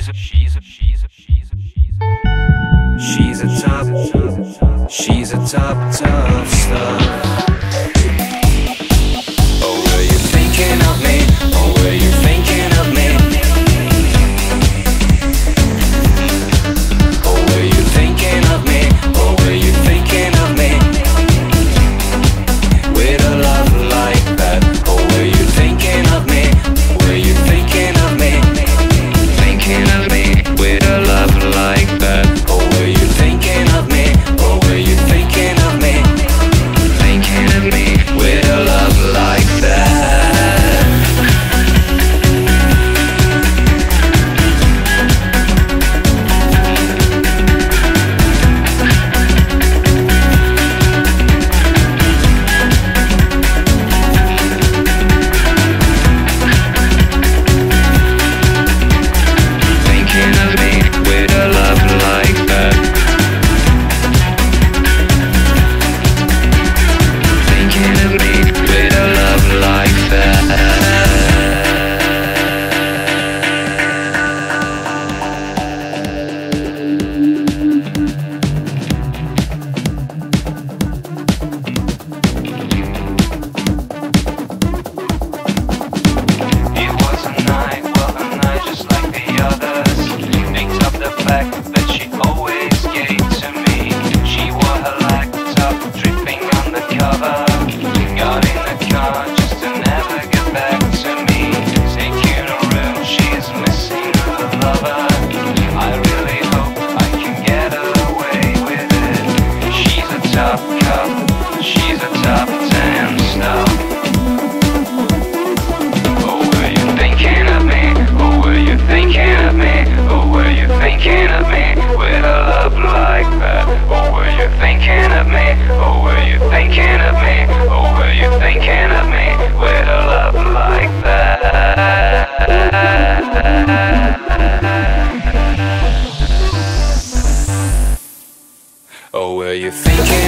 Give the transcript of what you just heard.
She's a top stuff. Oh, were you thinking of me? Oh, were you thinking of me? Oh, were you thinking of me? Oh, were you thinking of me? With a love like that. Oh, were you thinking of me? Were you thinking of me? Thinking of me with a love like that. Oh, were you thinking of me? Oh, were you thinking of me? Thinking of me with a love like that. Thinking of me with a love like that. Thinking of me with a love like that. It was a night, well a night just like the others. Except the fact that she always gave to me. She wore her laptop dripping on the cover. Got in the car just to never get back to me. Taking a room, she's missing her lover. I really hope I can get away with it. She's a top cop, she's a top 10 star. Oh, were you thinking of me? Oh, were you thinking of me? Oh, were you thinking of me with a love like that? Oh, were you thinking of me? Oh, were you thinking of me? Oh, were you thinking of me with a love like that? Oh, were you thinking